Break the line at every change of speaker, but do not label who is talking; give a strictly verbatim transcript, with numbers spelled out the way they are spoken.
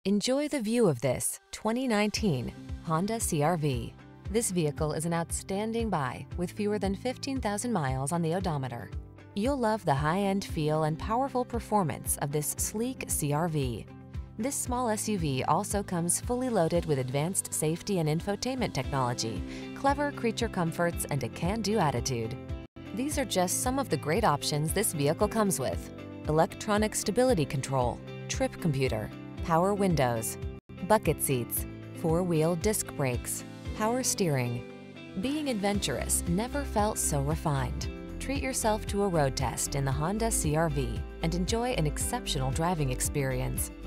Enjoy the view of this twenty nineteen Honda C R V. This vehicle is an outstanding buy with fewer than fifteen thousand miles on the odometer. You'll love the high-end feel and powerful performance of this sleek C R V. This small S U V also comes fully loaded with advanced safety and infotainment technology, clever creature comforts, and a can-do attitude. These are just some of the great options this vehicle comes with: electronic stability control, trip computer, power windows, bucket seats, four-wheel disc brakes, power steering. Being adventurous never felt so refined. Treat yourself to a road test in the Honda C R V and enjoy an exceptional driving experience.